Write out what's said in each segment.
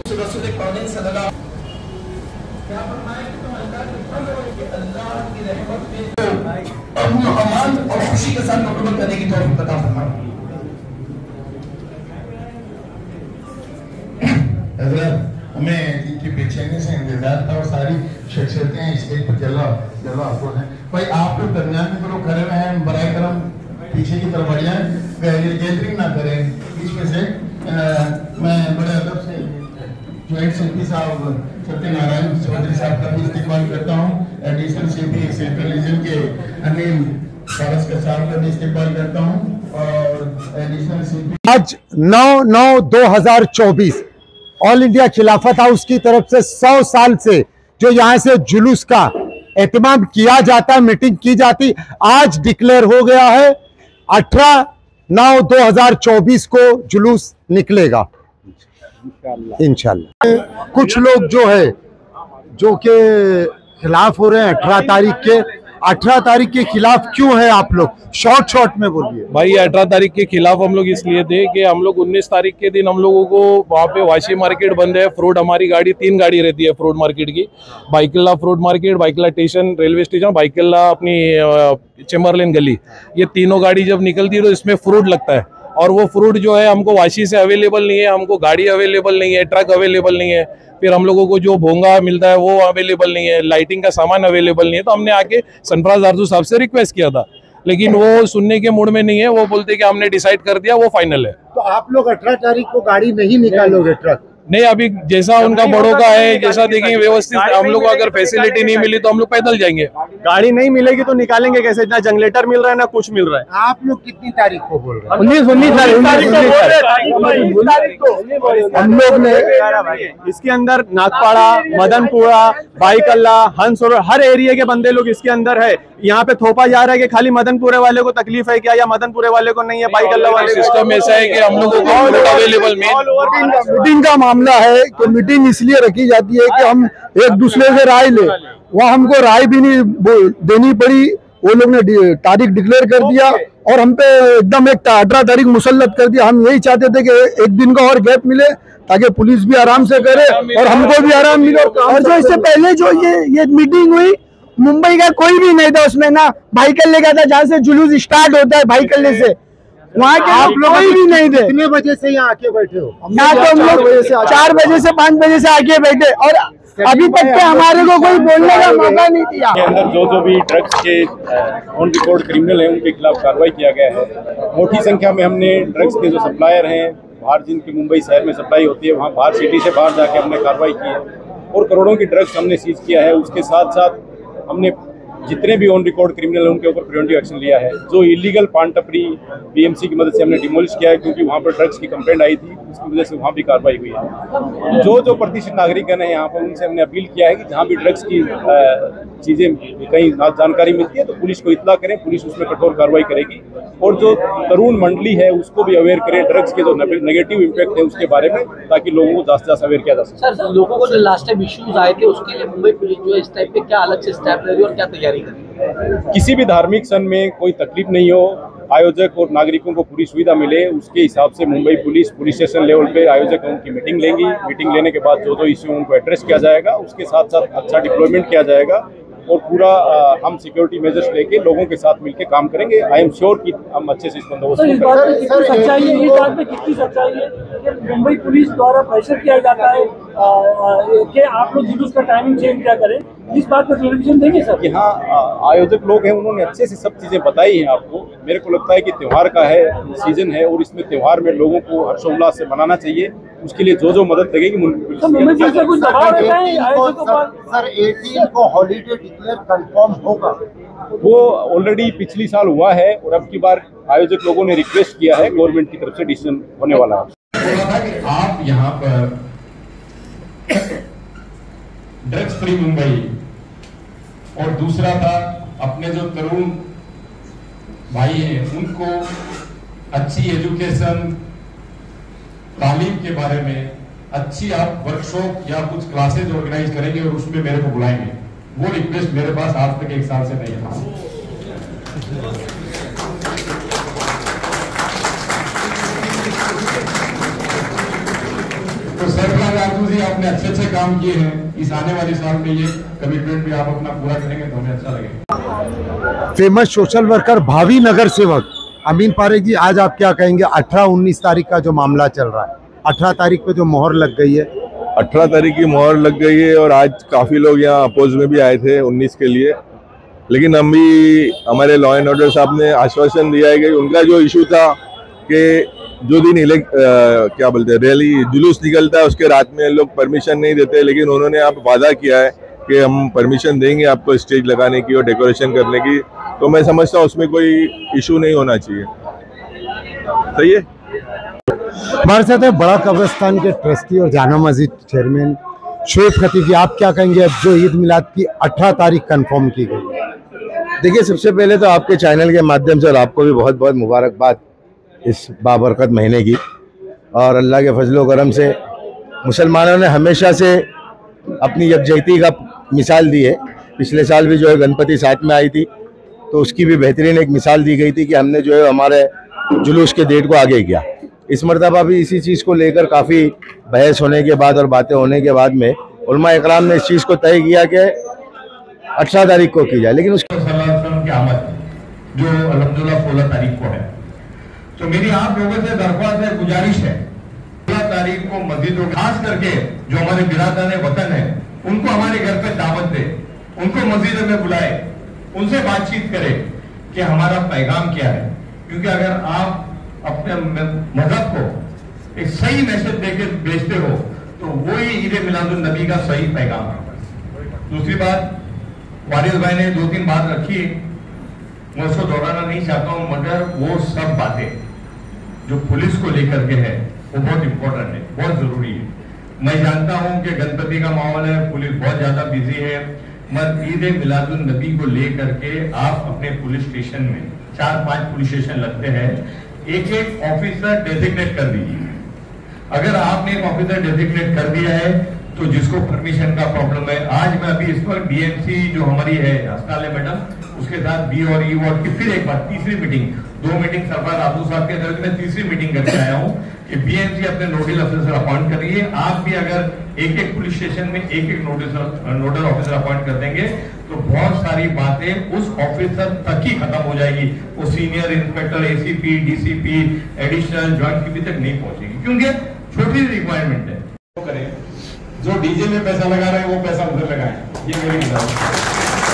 अमान और खुशी के साथ मुकम्मल करने की तौफीक अता फरमाए। हमें इनकी बेचैनी से इंतजार था और सारी शख्सियतें स्टेज पर जला अफरोज हैं। भाई आप लोग दरमियान में तो लोग खड़े हुए हैं, बराए करम पीछे की तरफ बढ़ जाए, गैदरिंग ना करें बीच में से। मैं बड़े अदब से ज्वाइंट सेक्रेटरी साहब सत्यनारायण चौधरी साहब का भी इस्तेमाल करता हूँ, एडिशनल सीपी सेंट्रल रीजन के अनिल सारस्कर साहब का भी इस्तेमाल करता हूँ और एडिशनल सीपी। आज 9/9/2024 ऑल इंडिया खिलाफत हाउस की तरफ से 100 साल से जो यहाँ से जुलूस का एहतमाम किया जाता, मीटिंग की जाती, आज डिक्लेयर हो गया है 18/9/2024 को जुलूस निकलेगा इंशाल्लाह। कुछ लोग जो है जो के खिलाफ हो रहे हैं 18 तारीख के खिलाफ क्यों है आप लोग? शॉर्ट में बोलिए भाई। 18 तारीख के खिलाफ हम लोग इसलिए थे कि हम लोग 19 तारीख के दिन हम लोगों को वहाँ पे वाशी मार्केट बंद है। फ्रूट हमारी गाड़ी 3 गाड़ी रहती है फ्रूट मार्केट की, Byculla fruit market, Byculla station railway station, Byculla अपनी चेम्बरलेन गली, ये तीनों गाड़ी जब निकलती है तो इसमें फ्रूट लगता है और वो फ्रूट जो है हमको वाशी से अवेलेबल नहीं है, हमको गाड़ी अवेलेबल नहीं है, ट्रक अवेलेबल नहीं है, फिर हम लोगों को जो भोंगा मिलता है वो अवेलेबल नहीं है, लाइटिंग का सामान अवेलेबल नहीं है। तो हमने आके सरफराज आरजू साहब से रिक्वेस्ट किया था, लेकिन वो सुनने के मूड में नहीं है। वो बोलते कि हमने डिसाइड कर दिया, वो फाइनल है। तो आप लोग 18 तारीख को गाड़ी नहीं निकालोगे? ट्रक नहीं, अभी जैसा उनका बड़ों का है, जैसा देखेंगे व्यवस्थित। हम लोग को अगर फैसिलिटी नहीं मिली तो हम लोग पैदल जाएंगे। गाड़ी नहीं मिलेगी तो निकालेंगे कैसे? ना जनरेटर मिल रहा है ना कुछ मिल रहा है। आप लोग कितनी तारीख को बोल रहे हैं? 19 तारीख हम लोग ने इसके अंदर नागपाड़ा, मदनपुरा, बाइकल्ला, हंसरोवर, हर एरिया के बंदे लोग इसके अंदर है। यहाँ पे थोपा जा रहा है कि खाली मदनपुरे वाले को तकलीफ है क्या, या मदनपुरे वाले को नहीं है, बाइकल्ला वाले। सिस्टम ऐसा है कि हम लोगों को अवेलेबल मीटिंग का मामला है कि मीटिंग इसलिए रखी जाती है कि हम एक दूसरे से राय ले। वहाँ हमको राय भी नहीं देनी पड़ी, वो लोग ने तारीख डिक्लेयर कर दिया और हम पे एकदम एक 18 तारीख मुसल्लत कर दिया। हम यही चाहते थे कि एक दिन का और गैप मिले ताकि पुलिस भी आराम से करे और हमको भी आराम मिले। और जो इससे पहले जो ये मीटिंग हुई, मुंबई का कोई भी नहीं था उसमें, ना बाइकल्ले का था जहाँ से जुलूस स्टार्ट होता है बाइकल्ले से, वहाँ के आप लोग कोई भी नहीं थे। कितने बजे से यहाँ आके बैठे हो? यहाँ तो हम लोग 4 बजे से 5 बजे से आके बैठे और अभी तक के हमारे को कोई बोलने का मौका नहीं दिया। अंदर जो भी ड्रग्स के ऑन रिकॉर्ड क्रिमिनल हैं उनके खिलाफ कार्रवाई किया गया है। मोटी संख्या में हमने ड्रग्स के जो सप्लायर हैं बाहर, जिनकी मुंबई शहर में सप्लाई होती है, वहाँ बाहर सिटी से बाहर जाके हमने कार्रवाई की है और करोड़ों की ड्रग्स हमने सीज किया है। उसके साथ साथ हमने जितने भी ऑन रिकॉर्ड क्रिमिनल हैं उनके ऊपर प्रिवेंटिव एक्शन लिया है। जो इलीगल पान टपरी बीएमसी की मदद से हमने डिमोलिश किया है, क्योंकि वहाँ पर ड्रग्स की कंप्लेंट आई थी, उसकी वजह से वहाँ भी कार्रवाई हुई है। जो प्रतिष्ठित नागरिकगण हैं यहाँ पर, उनसे हमने अपील किया है कि जहाँ भी ड्रग्स की चीज़ें कहीं जानकारी मिलती है तो पुलिस को इत्तला करें, पुलिस उसमें कठोर कार्रवाई करेगी। और जो तरुण मंडली है उसको भी अवेयर करें ड्रग्स के जो नेगेटिव इम्पैक्ट है उसके बारे में, ताकि लोगों को ज्यादा से ज्यादा अवेयर किया जा सके। सर, लोगों को जो लास्ट टाइम इश्यूज आए थे उसके लिए मुंबई पुलिस जो है इस टाइप पे क्या अलग से स्टेप ले रही है और क्या तैयारी कर रही है? किसी भी धार्मिक सन में कोई तकलीफ नहीं हो, आयोजक और नागरिकों को पूरी सुविधा मिले, उसके हिसाब से मुंबई पुलिस स्टेशन लेवल पे आयोजक उनकी मीटिंग लेंगी। मीटिंग लेने के बाद जो इश्यू उनको एड्रेस किया जाएगा, उसके साथ साथ अच्छा डिप्लॉयमेंट किया जाएगा और पूरा हम सिक्योरिटी मेजर्स लेके लोगों के साथ मिलकर काम करेंगे। आई एम श्योर कि हम अच्छे से इस बंदोबस्त को करेंगे। कितनी सच्चाई है कि मुंबई पुलिस द्वारा प्रेशर किया जाता है कि आप लोग जुलूस का टाइमिंग चेंज क्या करें, इस बात पर क्लैरिफिकेशन देंगे सर? यहाँ आयोजक लोग हैं, उन्होंने अच्छे से सब चीजें बताई हैं आपको। मेरे को लगता है कि त्योहार का है सीजन है और इसमें त्योहार में लोगों को हर्षोल्लास से मनाना चाहिए। उसके लिए जो मदद लगेगी सर 18 को हॉलीडे डिक्लेयर कंफर्म होगा? वो ऑलरेडी पिछली साल हुआ है और अब की बार आयोजक लोगों ने रिक्वेस्ट किया है, गवर्नमेंट की तरफ से डिसीजन होने वाला है। आप यहाँ पर ड्रग्स फ्री मुंबई और दूसरा था अपने जो तरुण भाई हैं उनको अच्छी एजुकेशन तालीम के बारे में अच्छी आप वर्कशॉप या कुछ क्लासेज ऑर्गेनाइज करेंगे और उसमें मेरे को बुलाएंगे। वो रिक्वेस्ट मेरे पास आज तक 1 साल से नहीं था। तो सरफराज आरजू जी, आपने अच्छे काम किए हैं। इस आने वाले साल में ये कमिटमेंट भी आप अपना पूरा करेंगे तो हमें अच्छा लगेगा। फेमस सोशल वर्कर भावी नगर सेवक अमीन पारेख जी, आज आप क्या कहेंगे? 18-19 तारीख का जो मामला चल रहा है, 18 तारीख पे जो मोहर लग गई है, 18 तारीख की मोहर लग गई है और आज काफ़ी लोग यहाँ अपोज में भी आए थे 19 के लिए, लेकिन हम भी, हमारे लॉ एंड ऑर्डर साहब ने आश्वासन दिया है कि उनका जो इशू था कि जो दिन क्या बोलते हैं रैली जुलूस निकलता है उसके रात में लोग परमिशन नहीं देते, लेकिन उन्होंने आप वादा किया है कि हम परमिशन देंगे आपको स्टेज लगाने की और डेकोरेशन करने की, तो मैं समझता हूँ उसमें कोई इशू नहीं होना चाहिए। सही है। हमारे साथ है बड़ा कब्रिस्तान के ट्रस्टी और जामा मस्जिद चेयरमैन शोएब खतीब जी, आप क्या कहेंगे अब जो ईद मिलाद की 18 तारीख कंफर्म की गई है? देखिए, सबसे पहले तो आपके चैनल के माध्यम से और आपको भी बहुत बहुत मुबारकबाद इस बाबरकत महीने की। और अल्लाह के फजलो करम से मुसलमानों ने हमेशा से अपनी यकजहती का मिसाल दी है। पिछले साल भी जो है गणपति साथ में आई थी, तो उसकी भी बेहतरीन एक मिसाल दी गई थी कि हमने जो है हमारे जुलूस के डेट को आगे किया। इस मरतबा भी इसी चीज़ को लेकर काफ़ी बहस होने के बाद और बातें होने के बाद में उलमा इकराम ने इस चीज़ को तय किया कि 18 तारीख को की जाए, लेकिन उसकी आमद जो अल्हम्दुलिल्लाह 16 तारीख को है, तो मेरी आप लोगों से दरख्वास्त है, गुजारिश है, 16 तारीख को मस्जिद और खास करके जो हमारे बिरादरान वतन है उनको हमारे घर पे दावत दे, उनको मस्जिद में बुलाए, उनसे बातचीत करे कि हमारा पैगाम क्या है। क्योंकि अगर आप अपने मजहब को एक सही मैसेज देके भेजते हो तो वही ईद मिलादुन नबी का सही पैगाम है। दूसरी बात, वारिस भाई ने 2-3 बात रखी, मैं उसको दोहराना नहीं चाहता हूं, मगर वो सब बातें जो पुलिस को लेकर के है वो बहुत इंपॉर्टेंट है, बहुत जरूरी है। मैं जानता हूं कि गणपति का माहौल है, पुलिस बहुत ज्यादा बिजी है, मगर ईद मिलादुन नबी को लेकर के आप अपने पुलिस स्टेशन में 4-5 पुलिस स्टेशन लगते हैं, एक ऑफिसर डेजिग्नेट कर दीजिए। अगर आपने एक ऑफिसर डेजिग्नेट कर दिया है तो जिसको परमिशन का प्रॉब्लम है, आज मैं अभी इस पर डीएमसी जो हमारी है अस्ताले मैडम, उसके साथ बी और ई वार्ड की फिर एक बार तीसरी मीटिंग, 2 मीटिंग सरफराज आबू साहब के तरफ में तीसरी मीटिंग करके आया हूं कि बीएमसी अपने नोडल ऑफिसर अपॉइंट कर रही है। आप भी अगर एक पुलिस स्टेशन में एक नोडल ऑफिसर अपॉइंट कर देंगे तो बहुत सारी बातें उस ऑफिसर तक ही खत्म हो जाएगी, वो senior inspector, ACP, DCP, additional, joint PP तक नहीं पहुंचेगी, क्योंकि छोटी रिक्वायरमेंट है। तो करें, जो डीजे में पैसा लगा रहे हैं वो पैसा उधर लगाएं, ये मेरी गुजारिश है।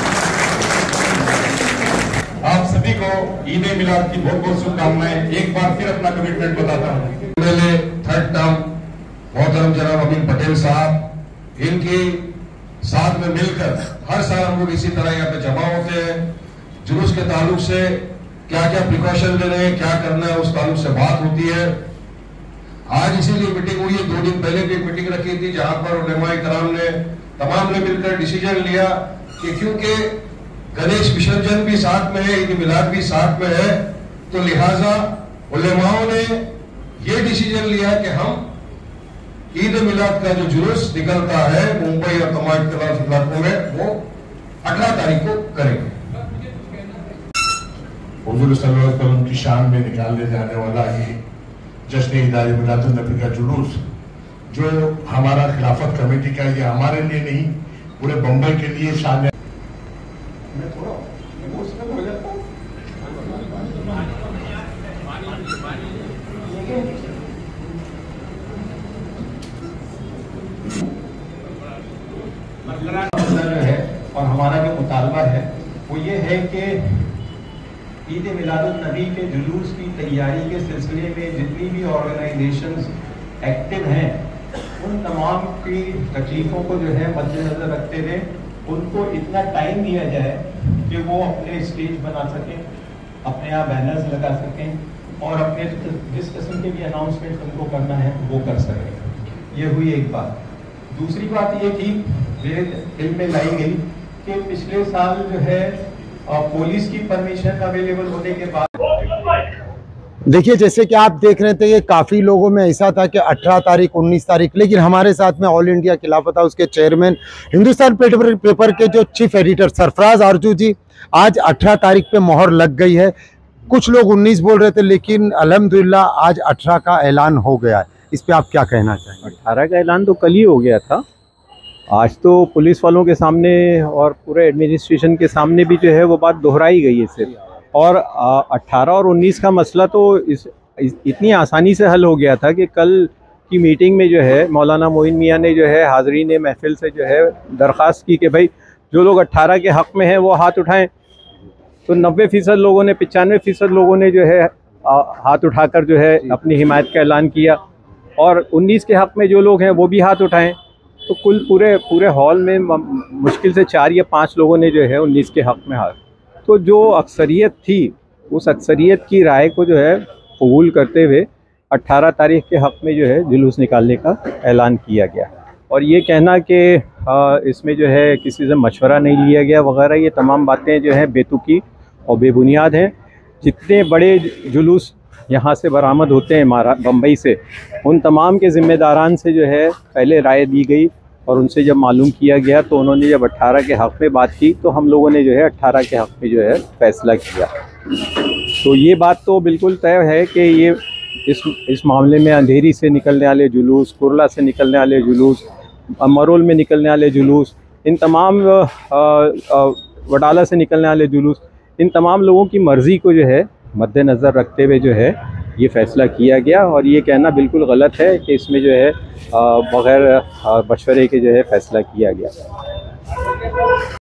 आप सभी को ईद मिलाद की बहुत बहुत शुभकामनाएं। एक बार फिर अपना कमिटमेंट बताता हूँ, पहले 3rd टर्म मोहतरम जनाब अमीन पटेल साहब, इनके साथ में मिलकर हर साल हम लोग इसी तरह यहाँ पे जमा होते हैं। जुलूस के ताल्लुक से क्या क्या प्रिकॉशन लेने हैं, क्या करना है, उस ताल्लुक से बात होती है। आज इसीलिए मीटिंग हुई है, 2 दिन पहले भी एक मीटिंग रखी थी जहां पर उलमाए कराम ने तमाम ने मिलकर डिसीजन लिया कि क्योंकि गणेश विसर्जन भी साथ में है, ईद मिलाद भी साथ में है, तो लिहाजा उलमाओं ने ये डिसीजन लिया कि हम ईद मिलाद का जो जुलूस निकलता है मुंबई और तमाम इलाकों में वो 18 तारीख को करेंगे। हुजूर सल्लल्लाहु अलैहि वसल्लम की शान में निकाले जाने वाला ये जश्न ईद मिलादुन नबी का जुलूस जो हमारा खिलाफत कमेटी का, ये हमारे लिए नहीं पूरे बम्बई के लिए शान है। मैं थोड़ा इमोशनल हो जाता हूं। है और हमारा जो मुतालबा है वो ये है कि ईद मिलादुन नबी के जुलूस की तैयारी के सिलसिले में जितनी भी ऑर्गेनाइजेशंस एक्टिव हैं उन तमाम की तकलीफों को जो है मद्देनजर रखते हुए उनको इतना टाइम दिया जाए कि वो अपने स्टेज बना सकें, अपने यहाँ बैनर्स लगा सकें और अपने जिस किस्म के भी अनाउंसमेंट उनको करना है वो कर सकें। ये हुई एक बात। दूसरी बात ये थी, मेरे दिल में लाई गई कि पिछले साल जो है पुलिस की परमिशन अवेलेबल होने के बाद, देखिए जैसे कि आप देख रहे थे, ये काफ़ी लोगों में ऐसा था कि 18 तारीख 19 तारीख, लेकिन हमारे साथ में ऑल इंडिया खिलाफत हाउस के चेयरमैन, हिंदुस्तान पेपर के जो चीफ एडिटर सरफराज आरजू जी, आज 18 तारीख पे मोहर लग गई है। कुछ लोग 19 बोल रहे थे, लेकिन अल्हम्दुलिल्लाह आज 18 का ऐलान हो गया है। इस पे आप क्या कहना चाहेंगे? 18 का ऐलान तो कल ही हो गया था। आज तो पुलिस वालों के सामने और पूरे एडमिनिस्ट्रेशन के सामने भी जो है वो बात दोहराई गई है सिर्फ। और 18 और 19 का मसला तो इतनी आसानी से हल हो गया था कि कल की मीटिंग में जो है मौलाना मोइन मियाँ ने जो है हाज़रीन महफिल से जो है दरख्वास्त की कि भाई जो लोग 18 के हक़ में हैं वो हाथ उठाएं। तो 90% लोगों ने, 95% लोगों ने जो है हाथ उठाकर जो है अपनी हिमायत का ऐलान किया, और 19 के हक़ में जो लोग हैं वो भी हाथ उठाएं। तो कुल पूरे हॉल में मुश्किल से 4 या 5 लोगों ने जो है 19 के हक़ में हाथ। तो जो अक्सरियत थी उस अक्सरियत की राय को जो है कबूल करते हुए 18 तारीख के हक़ में जो है जुलूस निकालने का ऐलान किया गया। और ये कहना कि इसमें जो है किसी से मशवरा नहीं लिया गया वगैरह, ये तमाम बातें जो हैं बेतुकी और बेबुनियाद हैं। जितने बड़े जुलूस यहाँ से बरामद होते हैं बम्बई से, उन तमाम के ज़िम्मेदारान से जो है पहले राय दी गई, और उनसे जब मालूम किया गया तो उन्होंने जब 18 के हक़ में बात की तो हम लोगों ने जो है 18 के हक़ में जो है फ़ैसला किया। तो ये बात तो बिल्कुल तय है कि ये इस मामले में अंधेरी से निकलने वाले जुलूस, कुरला से निकलने वाले जुलूस, मरोल में निकलने वाले जुलूस, इन तमाम वडाला से निकलने वाले जुलूस, इन तमाम लोगों की मर्ज़ी को जो है मद्देनज़र रखते हुए जो है ये फ़ैसला किया गया। और ये कहना बिल्कुल गलत है कि इसमें जो है बग़ैर मशवरे के जो है फ़ैसला किया गया।